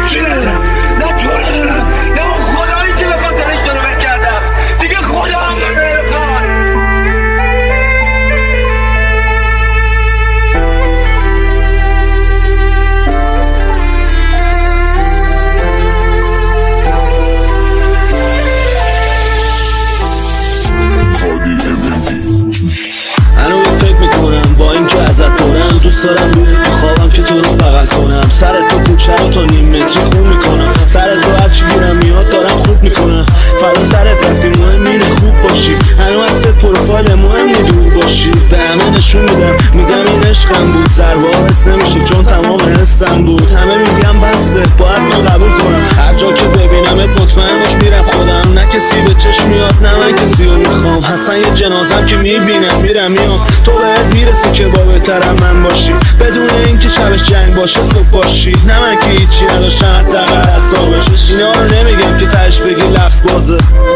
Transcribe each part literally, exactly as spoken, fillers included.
نمیتونه، نه تو ندارم، نه اون خدایی که به خاطرش دارو بکردم دیگه خدا هم نمیخواد. هنوز فکر میکنم با این که ازت دورم، دوست دارم روی تو خوابم که تو رو بغل کنم، سر تو کوچه رو تا نیم متری خوب میکنم، سر تو هرچی گیرم میاد دارم خوب میکنم، فردا سرت رفتی مهم اینه خوب باشی، هنوز عکست پروفایل مهم نی دور باشی، به همه نشون میدم میگم این عشقم بود، سرواز نمیشه چون تمام حسم بود، همه میگم بسته باید من قبول کنم، هر جا که ببینمت مطمئن باش میرم خودم، نه کسی به چشم میاد نه من کسی رو میخوام، حسن یه جنازم که میبینم میرم میام، تو بهت میرسی که با بهترم من باشی، بدون اینکه شبش جنگ باشه صبح باشی، نه من که هیچی نداشتم حداقل حسابش، اینا رو نمیگم که تهش بگی لفظ بازه.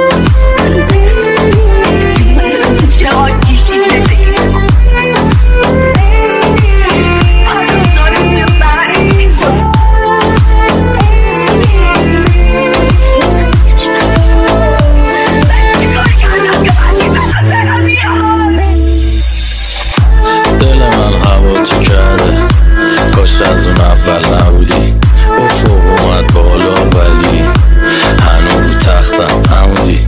کاش از اون اول نبودی، افق اومد بالا ولی هنو رو تختم همونی،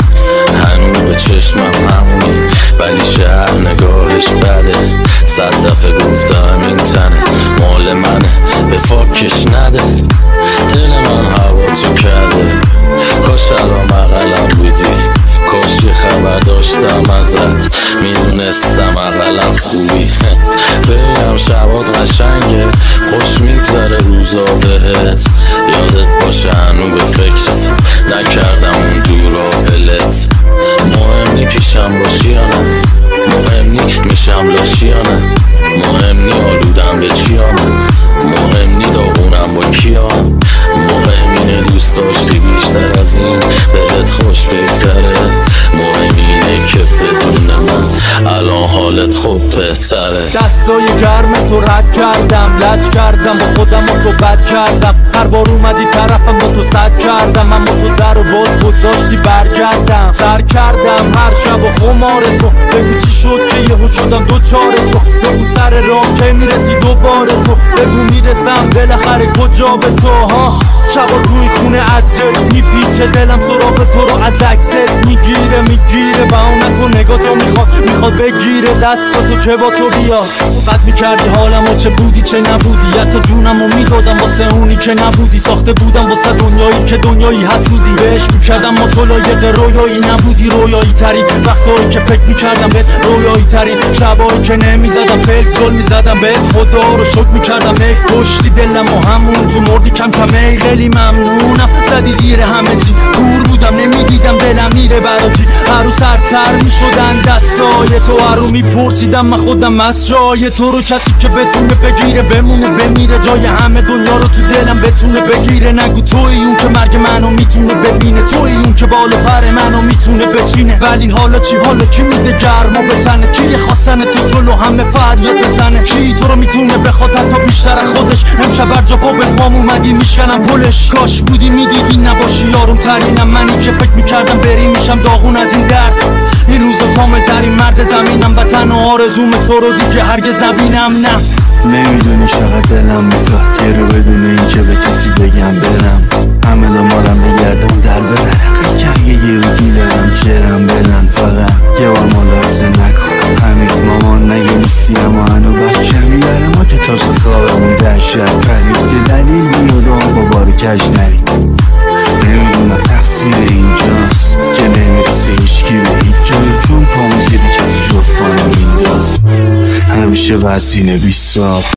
هنو به چشمم همونی، ولی شهر نگاهش بده، صد دفعه گفتم این تنه مال منه به فاکش نده، دل من هوا تو کرده، کاش الان مقلم بودی، کاش یه خبر داشتم ازت میدونستم اقلم خوبی، ببینم شبات قشنگه خوش میگذره روزا بهت، یادت باشه هنو به فکرت نکردم اون دورا ولت، مهم نی پیشم باشی یا نه، مهم نی میشم لاشی یا نه، مهم نی آلودم به چیامه، مهم نی داغونم با کیام، مهم اینه دوست داشتی بیشتر از این بهت خوش بگذره، مهم اینه که بدون من الان حالت خوب بهتره. دستای گرم تو رد کردم، لج کردم با خودم و تو بد کردم، هر بار اومدی طرفم با تو صد کردم، اما تو در و باز گذاشتی برگردم، سر کردم هر شب و خمار تو، بگو چی شد که یهو شدم دوچار تو، بگو سر راه که میرسی دوباره تو، بگو میرسم بالاخره کجا به تو ها، شبا روی خونه عطرت میپیچه دلم سراغ تو رو از عکست میگیره میگیره، بهونه تو نگاه تو میخواد میخواد بگیره دستاتو که با تو بیاد، بد میکردی حالمو چه بودی چه نبودی، حتی جونمو میدادم واسه اونی که نبودی، ساخته بودم واسه دنیایی که دنیایی حسودی، بهش میکردم ما تو لایق رویایی نبودی، رویایی ترین وقتایی که فکر میکردم بهت، رویایی ترین شبایی که نمیزدم فلک زل میزدم بهت، خدا رو شکر میکردم حیف کشتی دلم و همون تو مردی کم کمه، خیلی ممنونم زدی زیر همه چی، دور بودم نمیدیدم دلم میره براتی، هر رو سرتر میشدن دستای تو، هر رو میپرسیدم من خودم از جای تو رو، کسی که بتونه بگیره بمونه بمیره، جای همه دنیا رو تو دلم بتونه بگیره، نگو توی اون که مرگ منو میتونه ببینه، توی اون که بالا پر منو میتونه بچینه، ولی حالا چی حالا کی میده گرما به تنه، کی خواستن تو جلو همه فریاد بزنه، کی تو رو میتونه بخواد حتی بیشتر از خودش، امشب بر جا پا به پام اومدی میشکنم پلش، کاش بودی میدیدی نباشی یارم ترینم، منی که فکر میکردم بری میشم داغون از این درد، این روزا کامل ترین مرد زمینم، وطن و آرزوم تو رو دیگه هرگز نبینم، نه نمیدونی چقدر دلم میخواد یه رو بدون این که به کسی بگم برم، همه دنبالم بگردم در ببرم، که یه رو گیلرم چرم بدن، فقط یه بار ملاحظه نکنم، همین مامان نگه نیستی اما هنو بچه میبره، ما که تازه خوابمون در شب پرید که دلیل میاد و با بار کج نریم، نمیدونم تقصیر اینجاست که نمیرسه هیچکی به هیچ جایی، چون پامو زیر کسی جفتانو مینداز، همیشه وزینه بیست سال